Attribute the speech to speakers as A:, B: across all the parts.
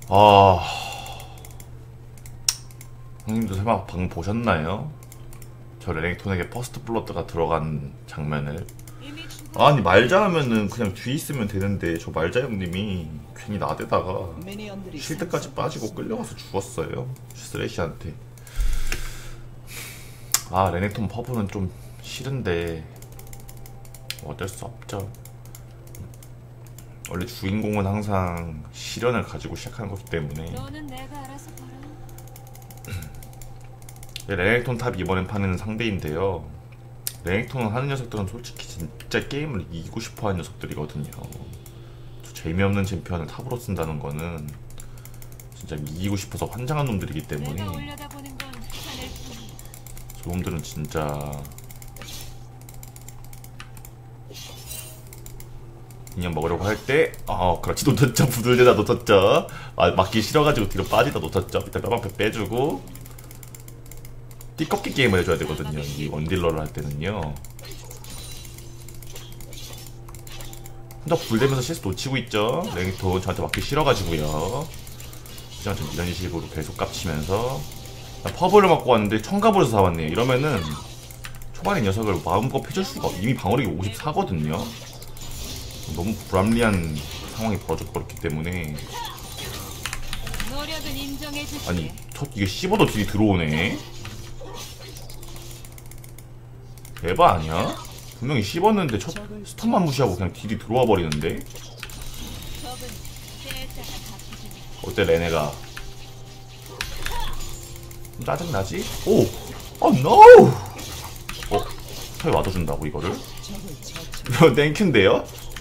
A: 아, 형님도 설마 방금 보셨나요? 저 레넥톤에게 퍼스트 블러드가 들어간 장면을. 아니 말자 하면은 그냥 뒤에 있으면 되는데 저 말자 형님이 괜히 나대다가 실드까지 빠지고 끌려가서 죽었어요, 쓰레쉬한테. 아, 레넥톤 퍼브는 좀 싫은데 어쩔 수 없죠. 원래 주인공은 항상 시련을 가지고 시작하는 거기 때문에. 레넥톤 탑 이번엔 파는 상대인데요, 레넥톤을 하는 녀석들은 솔직히 진짜 게임을 이기고 싶어 하는 녀석들이거든요. 재미없는 챔피언을 탑으로 쓴다는 거는 진짜 이기고 싶어서 환장한 놈들이기 때문에 저 놈들은 진짜 그냥 먹으려고 할 때 그렇지, 놓쳤죠. 부들대다 놓쳤죠. 맞기 싫어가지고 뒤로 빠지다 놓쳤죠. 밑에 뼈방패 빼주고 띠꺾기 게임을 해줘야 되거든요, 이 원딜러를 할 때는요. 혼자 불대면서 CS 놓치고 있죠. 레넥톤 저한테 맞기 싫어가지고요. 그냥 좀 이런 식으로 계속 깝치면서 퍼블을 맞고 왔는데 청가볼에서 사왔네요. 이러면은 초반에 녀석을 마음껏 펴줄 수가 이미 방어력이 54거든요 너무 불합리한 상황이 벌어져 버렸기 때문에. 아니 이게 씹어도 딜이 들어오네. 에바 아니야? 분명히 씹었는데 첫 스턴만 무시하고 그냥 딜이 들어와 버리는데. 어때 레네가? 짜증나지? 오! 노! 털 와둬준다고 이거를? 이거 땡큐인데요?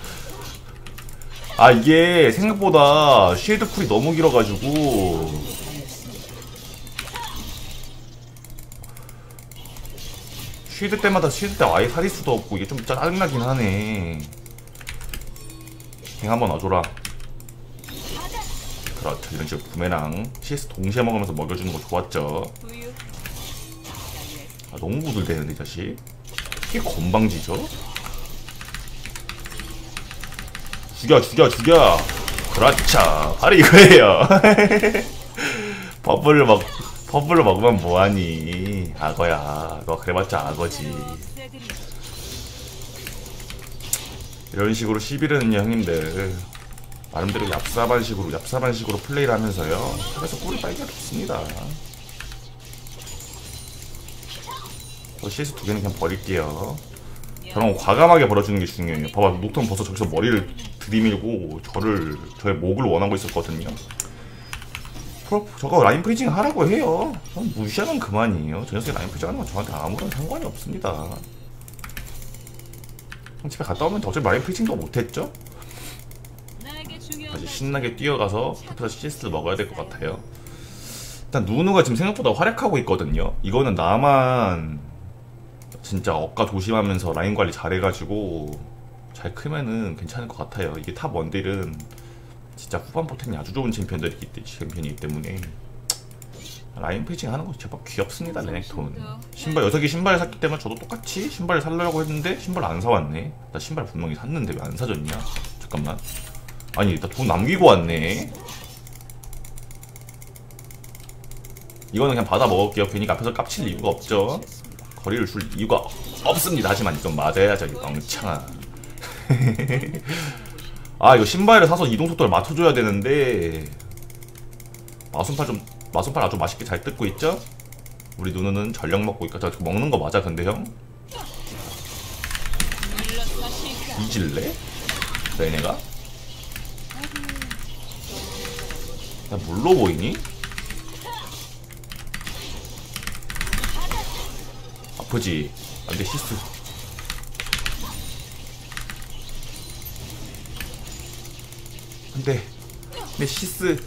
A: 아, 이게 생각보다 쉴드 쿨이 너무 길어가지고 쉴드 때마다 아예 살릴 수도 없고 이게 좀 짜증나긴 하네. 갱 한번 놔줘라. 그렇죠, 이런 식으로 부메랑 CS 동시에 먹으면서 먹여주는 거 좋았죠. 아, 너무 부들대는데 이 자식. 이게 건방지죠? 죽여. 그렇죠, 바로 이거예요. 버블을 먹으면 뭐하니. 악어야, 너 그래봤자 악어지. 이런 식으로 시비르는요 형님들, 나름대로 얍삽한 식으로 플레이를 하면서요 탑에서 꿀을 빨기가 좋습니다. 저 CS 두 개는 그냥 버릴게요. 저런 거 과감하게 벌어주는 게 중요해요. 봐봐, 녹턴 벌써 저기서 머리를 들이밀고 저의 목을 원하고 있었거든요. 저거 라인 프리징 하라고 해요. 전 무시하면 그만이에요. 저 녀석이 라인 프리징 하는 건 저한테 아무런 상관이 없습니다. 집에 갔다 오면 어차피 라인 프리징도 못했죠? 다시 신나게 뛰어가서 탑에서 CS를 먹어야 될 것 같아요. 일단 누누가 지금 생각보다 활약하고 있거든요. 이거는 나만 진짜 억까 조심하면서 라인 관리 잘해가지고 잘 크면은 괜찮을 것 같아요. 이게 탑 원딜은 진짜 후반 포텐이 아주 좋은 챔피언이기 때문에 라인 페이징 하는 거 제법 귀엽습니다. 레넥톤 녀석이 신발을 샀기 때문에 저도 똑같이 신발을 살려고 했는데 신발을 안 사왔네. 나 신발 분명히 샀는데 왜 안 사줬냐. 잠깐만, 아니 나 돈 남기고 왔네. 이거는 그냥 받아 먹을게요. 괜히 앞에서 깝칠 이유가 없죠. 거리를 줄 이유가 없습니다. 하지만 이건 맞아야죠, 이 멍청아. 아, 이거 신발을 사서 이동속도를 맞춰줘야 되는데 마순팔 아주 맛있게 잘 뜯고 있죠? 우리 누누는 전력 먹고 있고. 저 먹는 거 맞아 근데 형? 뒤질래? 얘네가? 나 물로 보이니? 아프지? 안돼, 실수. 근데 CS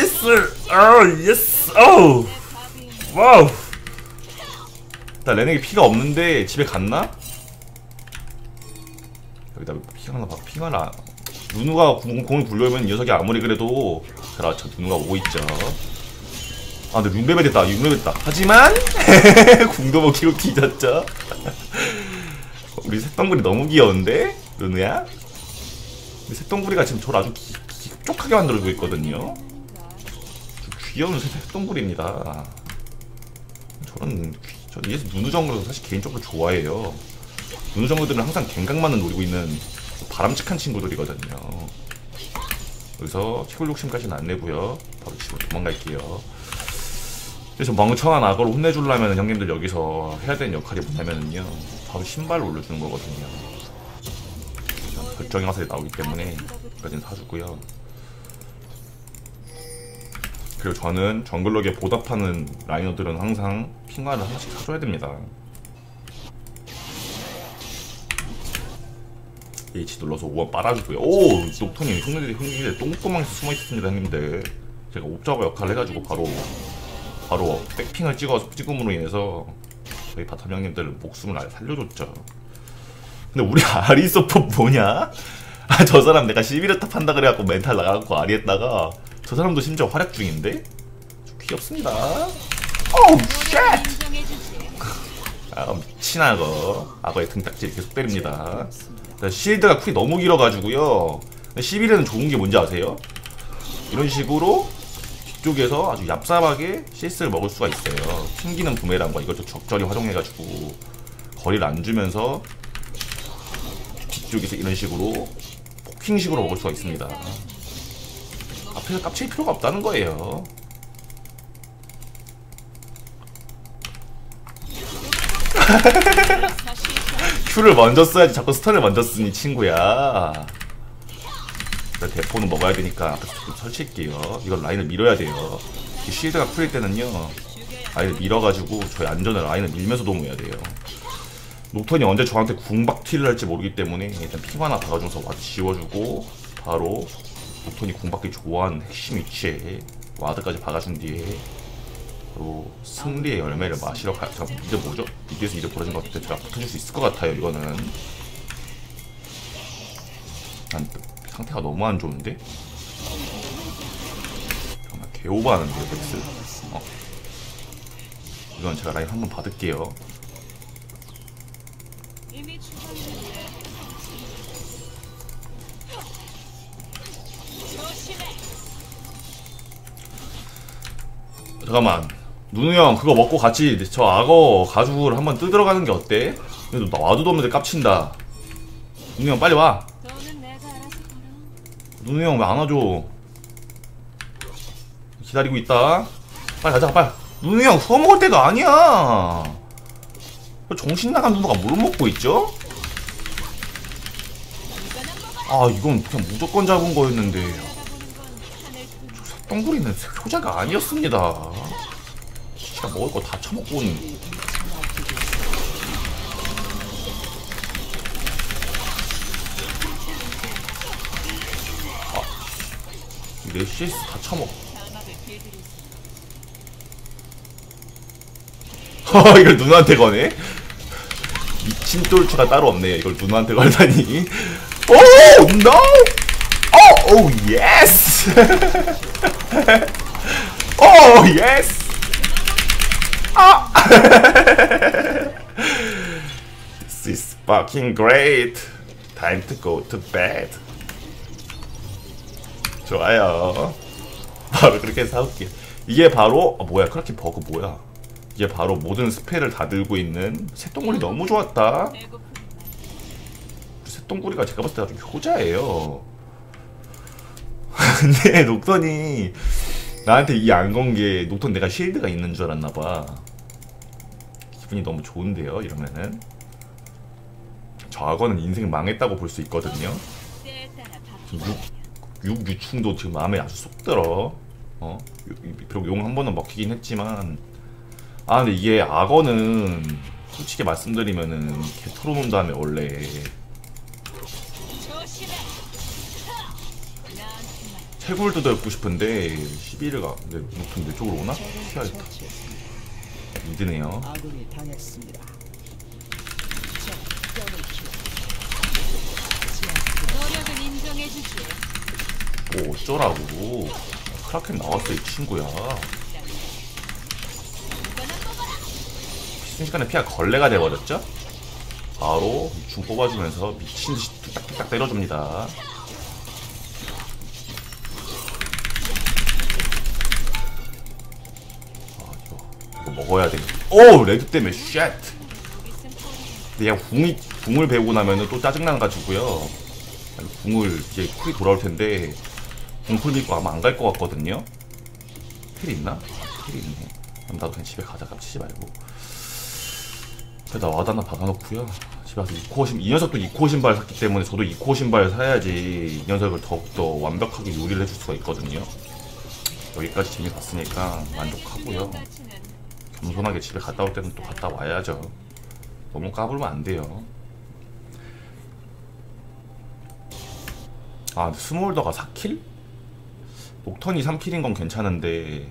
A: 예스. 와우. 나 레넥이 피가 없는데 집에 갔나? 여기다 피가 하나 봐. 피가 하나. 누누가 공을 굴려오면 이 녀석이 아무리 그래도. 그렇죠, 누누가 오고 있죠. 아, 근데 6레벨 됐다. 하지만 궁도 못 키고 뒤졌죠. 우리 새똥구리 너무 귀여운데? 누누야? 우리 새똥구리가 지금 저를 아주 촉촉하게 만들어주고 있거든요. 귀여운 새똥굴입니다. 저는 ES 누누 정글도 사실 개인적으로 좋아해요. 누누 정글들은 항상 갱각만을 노리고 있는 바람직한 친구들이거든요. 여기서 채굴 욕심까지는 안 내고요. 바로 집으로 도망갈게요. 그래서 멍청한 악어를 혼내주려면 형님들 여기서 해야 되는 역할이 뭐냐면요, 바로 신발을 올려주는 거거든요. 결정의 화살이 나오기 때문에 여기까지는 사주고요. 그리고 저는 정글러기에 보답하는 라이너들은 항상 핑화를 하나씩 사줘야 됩니다. H 눌러서 5번 빨아주고요. 오! 녹톤이 형님들 똥구멍에서 숨어있습니다, 형님들. 제가 옵저버 역할을 해가지고 바로 백핑을 찍음으로 인해서 저희 바텀 형님들 목숨을 아예 살려줬죠. 근데 우리 아리 서폿 뭐냐? 아, 저 사람 내가 11회 탑 한다 그래갖고 멘탈 나가갖고 아리 했다가 저 사람도 심지어 활약 중인데? 좀 귀엽습니다. 오우 쉣! 아, 미친 악어의 등딱지를 계속 때립니다. 실드가 쿨이 너무 길어가지고요. 11회는 좋은 게 뭔지 아세요? 이런 식으로 뒤쪽에서 아주 얍삽하게 CS를 먹을 수가 있어요. 튕기는 부메랑과 이걸 좀 적절히 활용해가지고 거리를 안 주면서 뒤쪽에서 이런 식으로 포킹식으로 먹을 수가 있습니다. 앞에서 깝칠 필요가 없다는 거예요. Q를 먼저 써야지 자꾸 스턴을 먼저 쓰니 친구야. 대포는 먹어야 되니까 앞에서 좀 설치할게요. 이걸 라인을 밀어야 돼요. 쉴드가 풀릴 때는요, 라인을 밀어가지고 저희 안전을 라인을 밀면서 도모해야 돼요. 녹턴이 언제 저한테 궁박튀를 할지 모르기 때문에 일단 핑 하나 박아줘서 와드 지워주고 바로 녹턴이 궁박기 좋아하는 핵심 위치에 와드까지 박아준 뒤에 바로 승리의 열매를 마시러 가요. 잠깐 이제 뭐죠? 미드에서 이제 벌어진 것 같을 때 제가 붙여줄 수 있을 것 같아요. 이거는 난 상태가 너무 안 좋은데? 정말 개오버하는데요, 백스. 이건 제가 라인 한번 받을게요. 잠깐만, 누누 형 그거 먹고 같이 저 악어 가죽을 한번 뜯으러 게 어때? 근데 나 와도 없는데 깝친다. 누누 형 빨리 와. 누누 형 왜 안 와줘? 기다리고 있다. 빨리 가자, 빨리. 누누 형 서 먹을 때가 아니야. 정신 나간 누누가 뭘 먹고 있죠? 아, 이건 그냥 무조건 잡은 거였는데. 저 새똥구리는 효자가 아니었습니다. 진짜 먹을 거 다 처먹고 오는. 내 CS 다 처먹. 이걸 누나한테 거네? 미친 똘추가 따로 없네요. 이걸 누나한테 걸다니. 오! 노! 오! 예스! 오! 예스! 아! This is fucking great. Time to go to bed. 좋아요. 바로 그렇게 사올게요. 이게 바로 뭐야, 크라켄 버그 뭐야? 이게 바로 모든 스펠을 다 들고 있는 새똥구리. 너무 좋았다. 새똥구리가 제가 봤을 때 아주 효자예요. 근데 녹턴이 나한테 이 안 건 게 녹턴 내가 쉴드가 있는 줄 알았나봐. 기분이 너무 좋은데요, 이러면은. 저 악어는 인생 망했다고 볼 수 있거든요. 6유충도 지금 마음에 아주 쏙 들어. 비록 용 한 번은 먹히긴 했지만, 아 근데 이게 악어는 솔직히 말씀드리면은 개 털어놓은 다음에 원래 채굴도 덜고 싶은데 11가 근데 무슨 내 쪽으로 오나? 피하겠다. 미드네요. 오, 어쩌라고. 크라켄 나왔어, 이 친구야. 순식간에 피가 걸레가 돼버렸죠? 바로 중 뽑아주면서 미친듯이 뚝딱뚝딱 때려줍니다. 먹어야 돼. 오! 레드 때문에 쉣! 근데 그냥 궁을 배우고 나면은 또 짜증나가지고요. 궁을 이제 쿨이 돌아올 텐데 궁풀 믿고 아마 안 갈 것 같거든요. 힐 있나? 힐 있네. 그럼 나도 그냥 집에 가자. 깝치지 말고. 그래서 나 와드 하나 박아놓고요. 집에 가서 2코어 이 녀석도 2코어 신발 샀기 때문에 저도 2코어 신발 사야지 이 녀석을 더욱더 완벽하게 요리를 해줄 수가 있거든요. 여기까지 재미 봤으니까 만족하고요. 겸손하게 집에 갔다 올 때는 또 갔다 와야죠. 너무 까불면 안 돼요. 아, 근데 스몰더가 4킬? 녹턴이 3킬인 건 괜찮은데,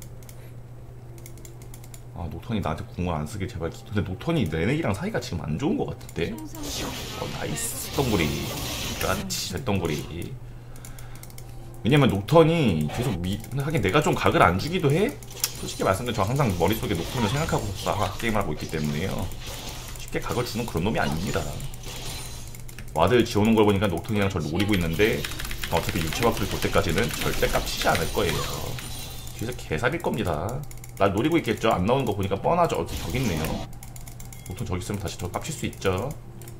A: 아, 녹턴이 나한테 궁을 안 쓰길 제발. 근데 녹턴이 레넥이랑 사이가 지금 안 좋은 것 같은데? 나이스 덩구리. 그렇지, 덩구리. 왜냐면 녹턴이 계속 하긴 내가 좀 각을 안 주기도 해? 솔직히 말씀드리면 저 항상 머릿속에 녹턴을 생각하고 게임을 하고 있기 때문에요. 쉽게 각을 주는 그런 놈이 아닙니다. 와드 지오는 걸 보니까 녹턴이랑 저를 노리고 있는데 어차피 유치와프를 볼 때까지는 절대 깝치지 않을 거예요. 뒤에서 개사릴 겁니다. 날 노리고 있겠죠? 안 나오는 거 보니까 뻔하죠. 저기 있네요. 녹턴 저기 있으면 다시 더 깝칠 수 있죠.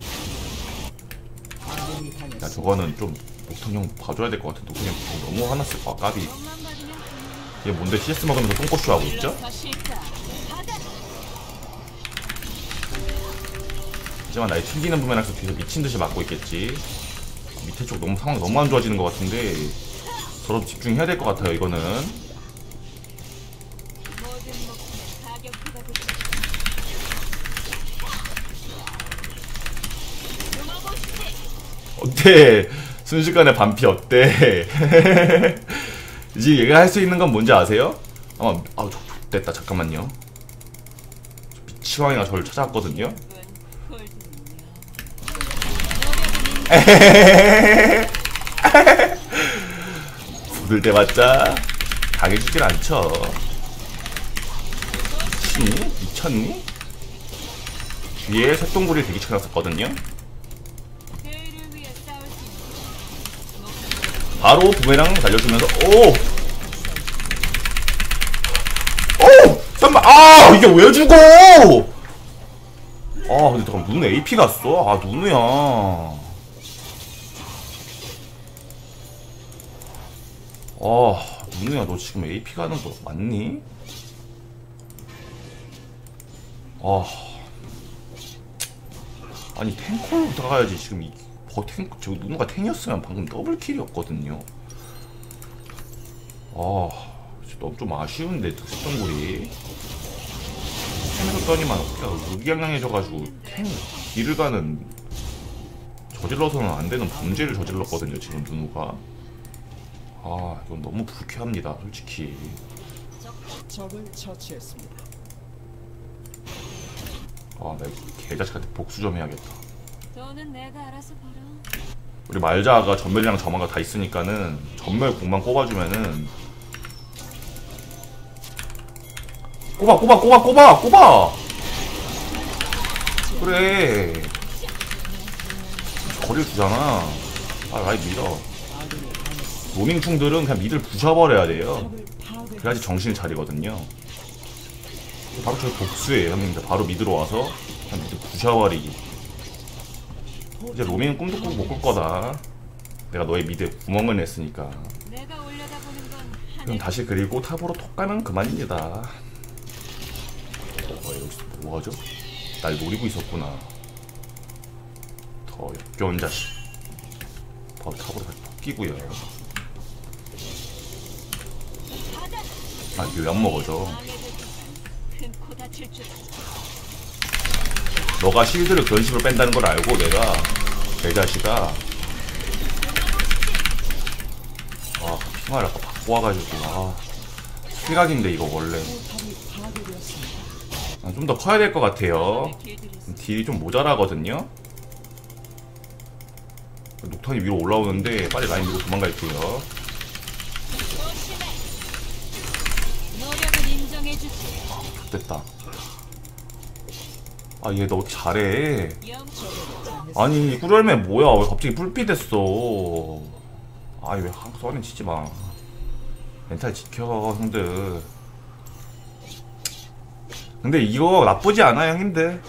A: 야, 저거는 좀 녹턴 형 봐줘야 될 것 같아. 녹턴 형 너무 화났을 거야. 까비. 얘 뭔데 CS 먹으면서 똥꼬쇼 하고 있죠? 하지만 나의 튕기는 부메랑에서 뒤에서 미친듯이 맞고 있겠지. 밑에 쪽 너무 상황이 너무 안 좋아지는 것 같은데 저도 집중해야 될 것 같아요. 이거는 어때? 순식간에 반피 어때? 이제 얘가 할 수 있는 건 뭔지 아세요? 아마 됐다. 잠깐만요. 미치광이가 저를 찾아왔거든요. 부들 때 맞자 당해주질 않죠. 미쳤니? 미쳤니? 뒤에 새똥구리를 되게 쳐놨었거든요. 바로 부메랑 날려주면서 오! 잠깐만! 아! 이게 왜 죽어! 아, 근데 잠깐 누누 AP 갔어? 아, 누누야. 누누야, 너 지금 AP 가는 거 맞니? 아니, 탱커로 들어가야지. 지금 저 누누가 탱이었으면 방금 더블킬이었거든요. 너무 좀 아쉬운데, 특수덩굴이. 탱에서 떠니만 의기양양해져가지고 딜을 가는 저질러서는 안 되는 범죄를 저질렀거든요, 지금 누누가. 이건 너무 불쾌합니다, 솔직히.
B: 적을 처치했습니다.
A: 나 개자식한테 복수 좀 해야겠다.
C: 너는 내가 알아서 벌어.
A: 우리 말자가 전멸이랑 점화가 다 있으니까는 전멸 공만 꼽아주면은 꼽아! 그래. 거리를 주잖아. 라인 밀어. 로밍충들은 그냥 미드를 부셔버려야 돼요. 그래야지 정신을 차리거든요. 바로 저기 복수예요, 형님들. 바로 미드로 와서 그냥 미드 부셔버리기. 이제 로밍은 꿈도 꾸고 못 꿀 거다. 내가 너의 미드에 구멍을 냈으니까. 그럼 다시 그리고 탑으로 톡 가면 그만입니다. 여기서 뭐하죠? 날 노리고 있었구나. 더 역겨운 자식. 바로 탑으로 다시 톡 끼고요. 이거 왜 안 먹어져? 너가 실드를 그런 식으로 뺀다는 걸 알고 내가 개자식아 핑화를 아까 바꿔 와가지고 실각인데 이거 원래 좀 더 커야 될 것 같아요. 딜이 좀 모자라거든요. 녹턴이 위로 올라오는데 빨리 라인 밀고 도망갈게요. 됐다. 얘 너 잘해. 아니 꿀열매 뭐야? 왜 갑자기 불빛 됐어? 왜 썰은 치지 마. 멘탈 지켜 형들. 근데 이거 나쁘지 않아요 형님들.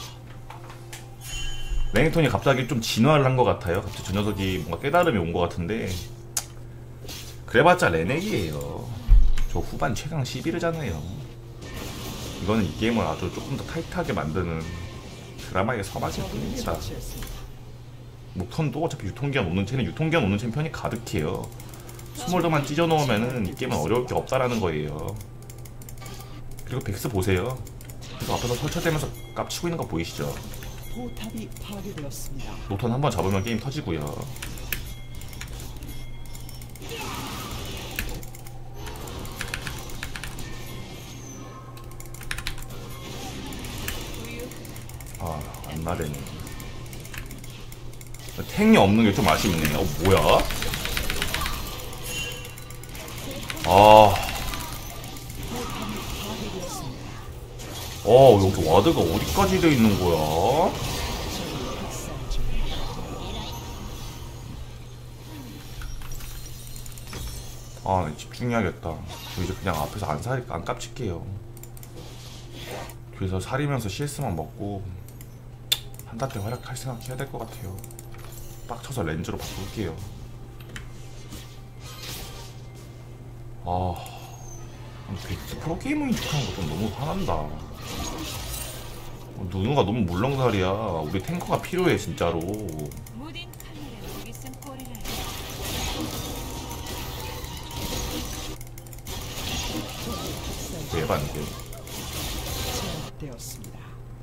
A: 레넥톤이 갑자기 좀 진화를 한 것 같아요. 갑자기 저 녀석이 뭔가 깨달음이 온 것 같은데 그래봤자 레넥이에요. 저 후반 최강 11이잖아요. 이거는 이 게임을 아주 조금 더 타이트하게 만드는 드라마의 서막일
B: 적을
A: 뿐입니다.
B: 처치했습니다.
A: 목턴도 어차피 유통기한 오는 쟤는 유통기한 오는 챔피언이 가득해요. 스몰더만 찢어 놓으면은 이 게임은 어려울 게 없다라는 거예요. 그리고 백스 보세요. 계속 앞에서 설치되면서 깝치고 있는 거 보이시죠?
B: 포탑이 파괴되었습니다.
A: 노턴 한번 잡으면 게임 터지고요. 아, 안 나대네. 탱이 없는 게 좀 아쉽네. 뭐야? 아. 여기 와드가 어디까지 돼 있는 거야? 아, 집중해야겠다. 저 이제 그냥 앞에서 안 깝칠게요. 뒤에서 사리면서 CS만 먹고 한타 때 활약할 생각 해야 될 것 같아요. 빡쳐서 렌즈로 바꿀게요. 아, 백스 프로게이머인 척하는 거 좀 너무 화난다. 누누가 너무 물렁살이야. 우리 탱커가 필요해 진짜로.
C: 무딘 칼날에 목이 쓴 꼬리를
A: 예반데.
B: 제압되었습니다.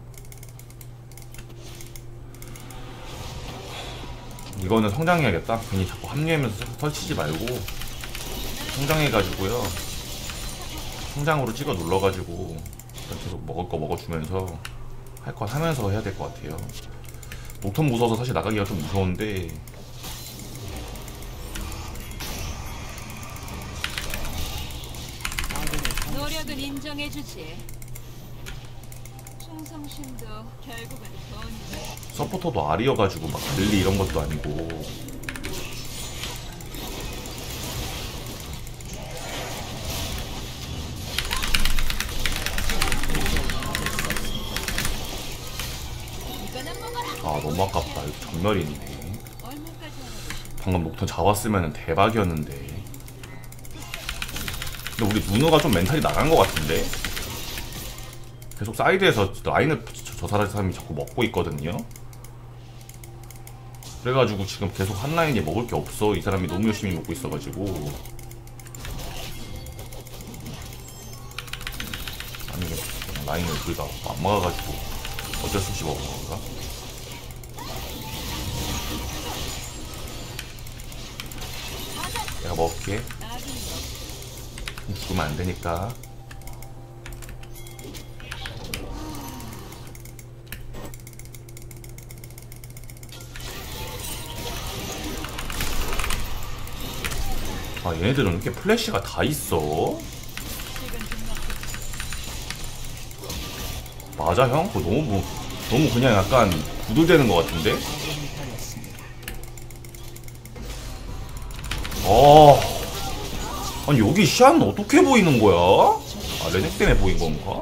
A: 이거는 성장해야겠다. 괜히 자꾸 합류하면서 설치지 말고 성장해가지고요. 성장으로 찍어 눌러가지고 일단 계속 먹을 거 먹어주면서 할 거 하면서 해야 될 것 같아요. 녹턴 무서워서 사실 나가기가 좀 무서운데
C: 노력은 인정해주지. 충성심도 결국은 돈이다.
A: 서포터도 알이어가지고 막 릴리 이런 것도 아니고.
C: 이거는 먹어라.
A: 아 너무 아깝다. 이거 전멸이네.
C: 얼마까지 알아보시?
A: 방금 녹턴 잡았으면 대박이었는데. 근데 우리 누누가 좀 멘탈이 나간 것 같은데? 계속 사이드에서 라인을 저 사람이 자꾸 먹고 있거든요? 그래가지고 지금 계속 한 라인이 먹을 게 없어. 이 사람이 너무 열심히 먹고 있어가지고. 아니면 라인을 우리가 안 막아가지고 어쩔 수 없이 먹은 건가? 내가 먹을게. 죽으면 안 되니까. 아 얘네들은 이렇게 플래시가 다 있어? 맞아 형? 그거 너무 그냥 약간 구들대는 것 같은데? 아니 여기 시야는 어떻게 보이는 거야? 아 레넥 때문에 보인 건가?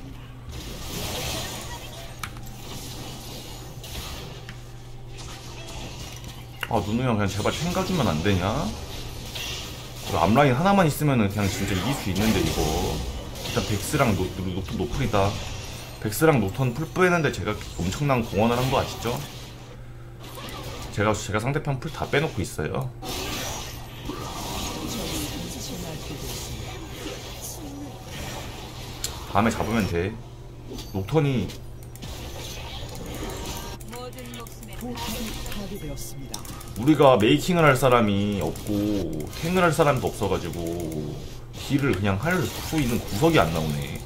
A: 아 누누 형 그냥 제발 챙겨주면 안 되냐? 앞라인 하나만 있으면은 그냥 진짜 이길 수 있는데 이거. 일단 백스랑 노턴 노플이다. 백스랑 노턴 풀 빼는데 제가 엄청난 공헌을 한 거 아시죠? 제가 상대편 풀 다 빼놓고 있어요. 다음에 잡으면 돼. 녹턴이
C: 모든 목숨에
B: 포탑이 파괴되었습니다.
A: 우리가 메이킹을 할 사람이 없고 탱을 할 사람도 없어가지고 딜을 그냥 할 수 있는 구석이 안 나오네.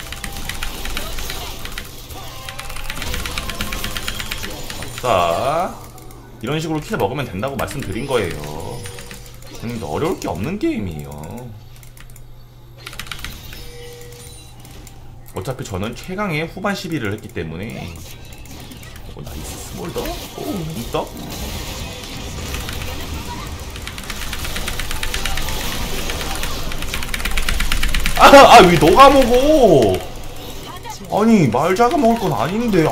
A: 자, 이런 식으로 킬 먹으면 된다고 말씀드린 거예요. 근데 어려울 게 없는 게임이에요. 어차피 저는 최강의 후반 12를 했기 때문에. 오, 나이스 스몰더? 오, 문떡? 왜 너가 먹어? 아니 말자가 먹을 건 아닌데.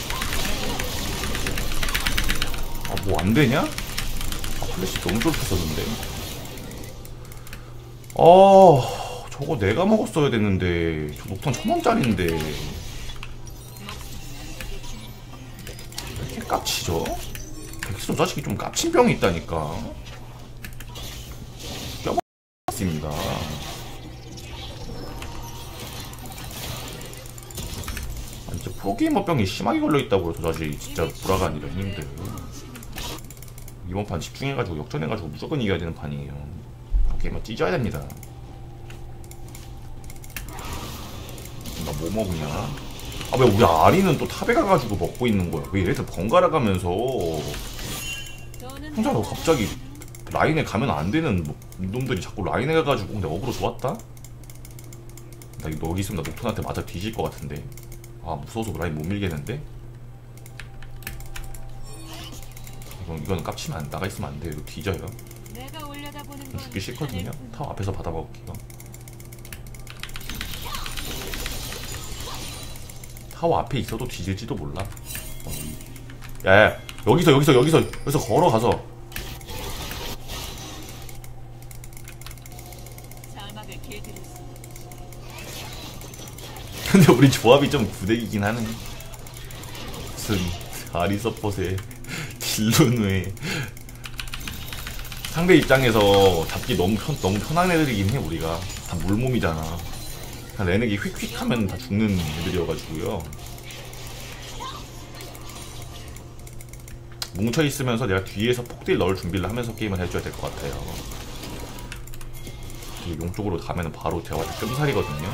A: 뭐 안 되냐? 플래시 너무 쫄깃했었는데. 저거 내가 먹었어야 됐는데. 저 녹턴 1000원짜리인데 왜 이렇게 깝치죠? 백수 자식이 좀 깝친 병이 있다니까. 껴봤습니다. 진짜 프로게이머병이 심하게 걸려있다고요. 저 자식 진짜 불화가 아니라 형님들. 이번 판 집중해가지고 역전해가지고 무조건 이겨야 되는 판이에요. 프로게이머 찢어야 됩니다. 나 뭐 먹냐? 왜 우리 아리는 또 탑에 가가지고 먹고 있는 거야? 왜 얘네들 번갈아 가면서 혼자 너 갑자기 라인에 가면 안 되는 놈들이 자꾸 라인에 가가지고. 근데 어그로 좋았다? 나 이거 여기 있으면 나 녹턴한테 맞아 뒤질 것 같은데. 무서워서 라인 못 밀겠는데? 이건 깝치면 나가 있으면 안 돼요. 이거 뒤져요.
C: 내가 올려다보는
A: 좀 죽기 싫거든요. 타워 앞에서 받아 먹을게요. 타워 앞에 있어도 뒤질지도 몰라. 야, 여기서 걸어가서.
C: 자막을 길들였어.
A: 근데 우리 조합이 좀 구대기긴 하네. 무슨 아리 서폿에 딜룬에 상대 입장에서 잡기 너무 편한 애들이긴 해. 우리가 다 물몸이잖아. 그냥 레넥이 휙휙 하면 다 죽는 애들이어가지고요. 뭉쳐있으면서 내가 뒤에서 폭딜 넣을 준비를 하면서 게임을 해줘야 될 것 같아요. 용 쪽으로 가면 바로 제가 끔살이거든요.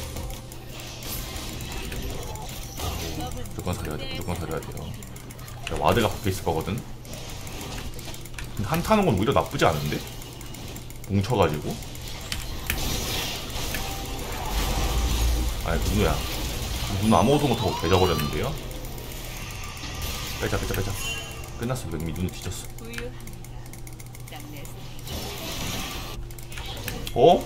A: 무조건 살려야 돼요. 와드가 박혀있을 거거든. 근데 한타는 건 오히려 나쁘지 않은데? 뭉쳐가지고. 아니 누누야, 누누 아무것도 못하고 개져버렸는데요? 빼자. 끝났어. 이미 누누 뒤졌어. 어?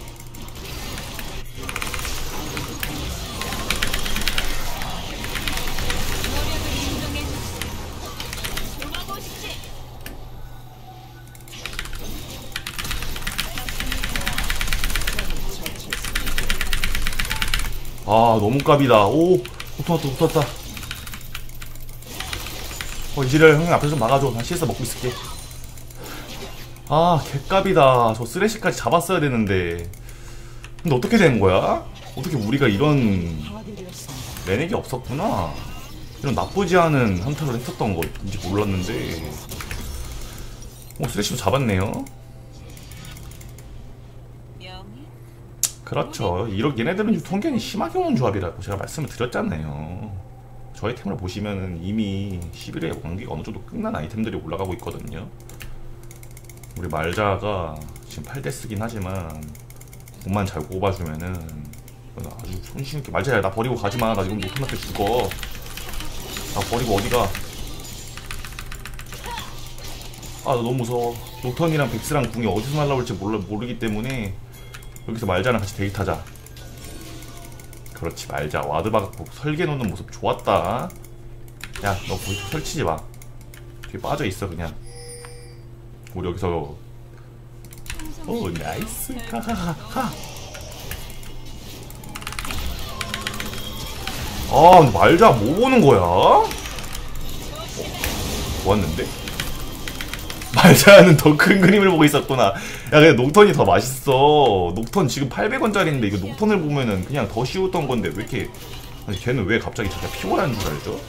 A: 너무 깝이다. 붙었다. 이지를 형님 앞에서 좀 막아줘. 난 CS 먹고 있을게. 개깝이다. 저 쓰레쉬까지 잡았어야 되는데. 근데 어떻게 된 거야? 어떻게 우리가 이런 레넥이 없었구나. 이런 나쁘지 않은 헌터를 했었던 거인지 몰랐는데. 쓰레쉬도 잡았네요. 그렇죠. 얘네들은 유통기한이 심하게 오는 조합이라고 제가 말씀을 드렸잖아요. 저 아이템을 보시면은 이미 11회 관계가 어느 정도 끝난 아이템들이 올라가고 있거든요. 우리 말자가 지금 8대 쓰긴 하지만 공만 잘 꼽아주면은 아주 손쉬운게. 말자야, 나 버리고 가지마. 나 지금 녹턴한테 죽어. 나 버리고 어디가. 나 너무 무서워. 녹턴이랑 백스랑 궁이 어디서 날라올지 모르기 때문에 여기서 말자랑 같이 데이트하자. 그렇지, 말자. 와드 박고 설계 놓는 모습 좋았다. 야, 너 거기 설치지 마. 뒤에 빠져 있어 그냥. 우리 여기서 나이스. 하하하. 말자 뭐 보는 거야? 좋았는데? 말자는 더 큰 그림을 보고 있었구나. 야, 근데 녹턴이 더 맛있어. 녹턴 지금 800원짜리인데 이거 녹턴을 보면은 그냥 더 쉬웠던 건데 왜 이렇게. 아니, 걔는 왜 갑자기 자기가 피곤한 줄 알죠?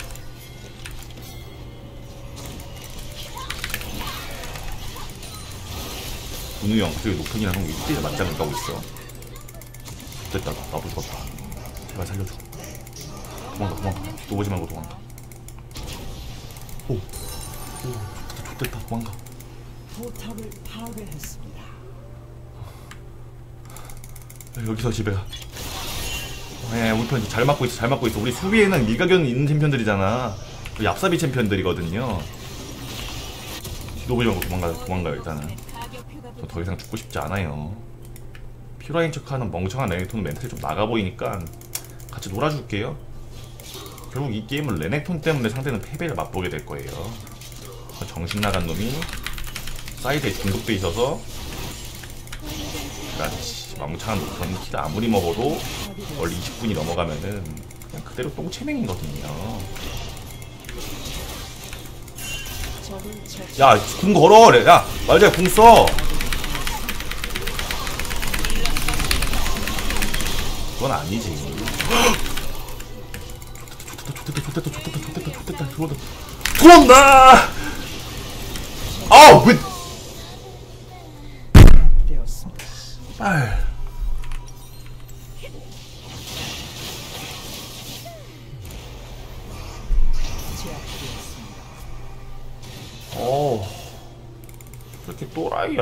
A: 문우 형, 갑자기 녹턴이랑 형 1대1 맞짱을 까고 있어. 됐다, 나도 죽었다. 제발 살려줘. 도망가. 또 오지 말고 도망가. 좋됐다, 도망가.
B: 포탑을 파괴했습니다.
A: 여기서 집에 가. 우리 편 잘 맞고 있어. 우리 수비에는 일가견 있는 챔피언들이잖아. 얍삽이 챔피언들이거든요. 뒤도 보지 말고 도망가요 일단은. 저 더 이상 죽고 싶지 않아요. 피라인 척하는 멍청한 레넥톤은 멘탈이 좀 나가 보이니까 같이 놀아줄게요. 결국 이 게임은 레넥톤 때문에 상대는 패배를 맛보게 될 거예요. 정신 나간 놈이 사이드에 중독돼 있어서 그렇지. 멍청한 노턴 킬 아무리 먹어도 원래 20분이 넘어가면은 그냥 그대로 똥체맹이거든요.
B: 적을 처치.
A: 야, 궁 걸어. 야, 말자 궁 써. 그건 아니지. 좋됐다. 들어온다. 아, 왜?
B: 되었습니다.
A: 빨.
B: 제압되었습니다.
A: 왜 이렇게 또라이야.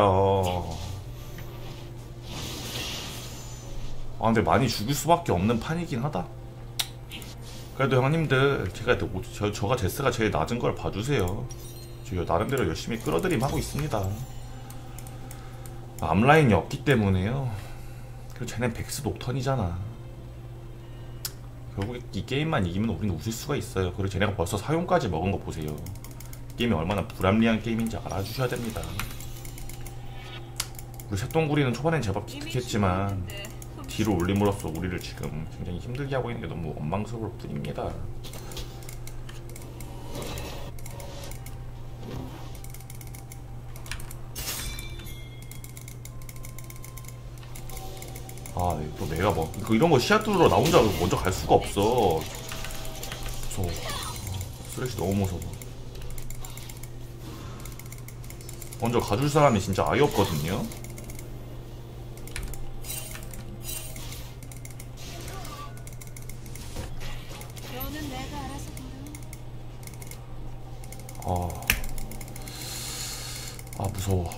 A: 아, 근데 많이 죽을 수밖에 없는 판이긴 하다. 그래도 형님들, 저가 제스가 제일 낮은 걸 봐주세요. 저 나름대로 열심히 끌어들임 하고 있습니다. 앞라인이 없기 때문에요. 그리고 쟤넨 백스 녹턴이잖아. 결국에 이 게임만 이기면 우리는 웃을 수가 있어요. 그리고 쟤네가 벌써 사용까지 먹은 거 보세요. 게임이 얼마나 불합리한 게임인지 알아주셔야 됩니다. 우리 새똥구리는 초반엔 제법 기특했지만 뒤로 올림으로써 우리를 지금 굉장히 힘들게 하고 있는 게 너무 원망스러울 뿐입니다. 아, 또 내가 뭐 이런 거 시야 뚫으러 나 혼자 먼저 갈 수가 없어. 무서워. 쓰레쉬 너무 무서워. 먼저 가줄 사람이 진짜 아예 없거든요.
C: 너는 내가 알아서 돌아.
A: 무서워.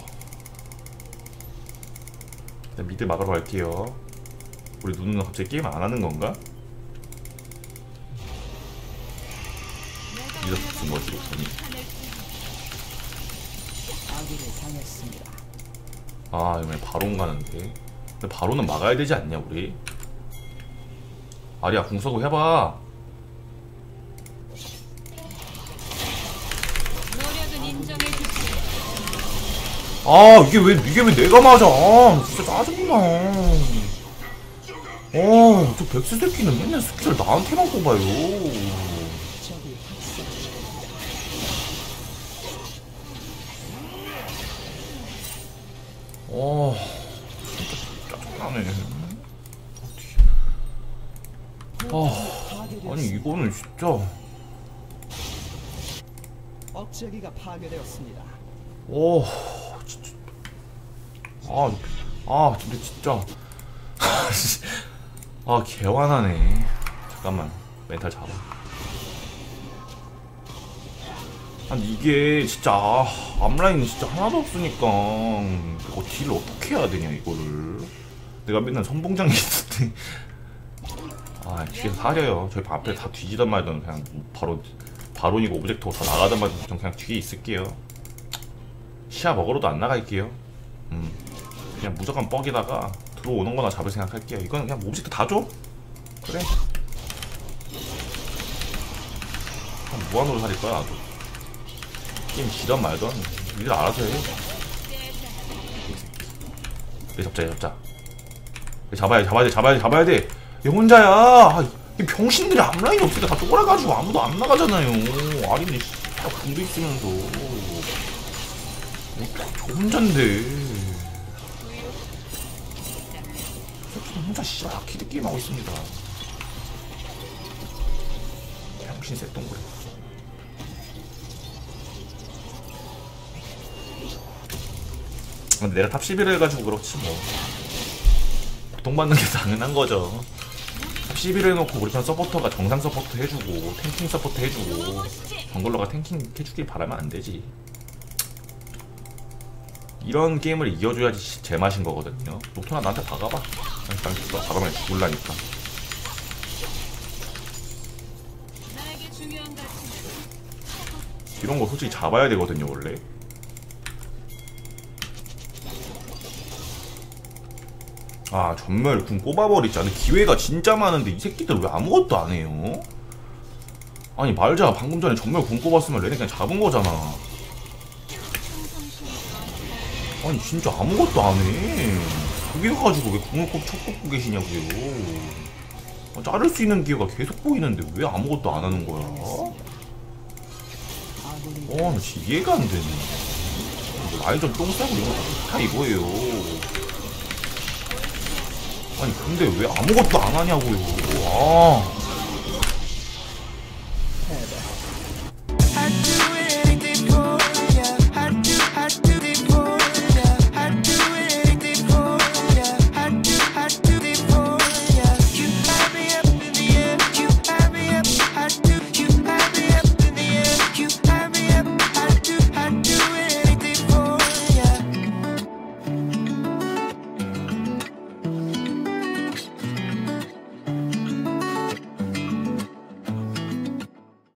A: 일단 미드 막으러 갈게요. 우리 누누는 갑자기 게임 안 하는 건가?
C: 내가
A: 이렇게 쓴 거지, 보니.
B: 아기를 당했습니다.
A: 아, 이번에 바론 가는데. 근데 바론은 막아야 되지 않냐, 우리? 아리야, 궁 써고 해봐.
C: 노력은 인정해 주지.
A: 아, 이게 왜 내가 맞아? 아, 진짜 짜증나. 저 백스 새끼는 맨날 스킬 나한테만 뽑아요.
B: 적이 학살.
A: 진짜 짜증나네. 아니 이거는 진짜.
B: 억제기가 파괴되었습니다.
A: 진짜. 근데 진짜. 개화나네. 잠깐만, 멘탈 잡아. 아니 이게 진짜 앞라인 진짜 하나도 없으니까 이거 딜을 어떻게 해야 되냐 이거를. 내가 맨날 선봉장이 있을 때 뒤에서 사려요. 저희 앞에 다 뒤지단 말든 그냥 바로 바론이고 오브젝트고 다 나가단 말든 전 그냥 뒤에 있을게요. 시야 먹으러도 안 나갈게요. 그냥 무조건 뻑이다가 들어오는 거나 잡을 생각할게요. 이거는 그냥 오브젝트 다 줘? 그래. 그냥 무한으로 살릴 거야 나도. 게임 지던 말던 니들 알아서 해. 얘 잡자. 얘 잡아야 돼. 얘 혼자야. 이 병신들이 앞라인이 없으니까 다 쫄아가지고 아무도 안 나가잖아요. 아린이 궁도 있으면서. 저 혼잔데. 혼자 씨발 아키드 게임 하고 있습니다. 병신 새똥구리. 근데 내가 탑 11을 해가지고 그렇지 뭐. 고통받는 게 당연한 거죠. 탑 11을 해놓고 우리 편 서포터가 정상 서포터 해주고 탱킹 서포터 해주고 정글러가 탱킹 해주길 바라면 안 되지. 이런 게임을 이겨줘야지 제맛인 거거든요. 녹토나 나한테 박아봐. 일단 죽어. 박으면 죽을라니까.
C: 나에게 중요한 가치는
A: 이런 거 솔직히 잡아야 되거든요 원래. 전멸 궁 뽑아버리자. 근데 기회가 진짜 많은데 이 새끼들 왜 아무것도 안 해요? 아니 말자, 방금 전에 전멸 공 뽑았으면 레네 그냥 잡은 거잖아. 아니 진짜 아무것도 안해. 그게 가지고 왜 공을 꼭 쳐 뽑고 계시냐고요. 아, 자를 수 있는 기회가 계속 보이는데 왜 아무것도 안 하는 거야?
B: 아군이
A: 나 진짜 이해가 안 되네. 라인전 똥 싸고 이런 거 다 이거예요. 아니 근데 왜 아무것도 안 하냐고요. 아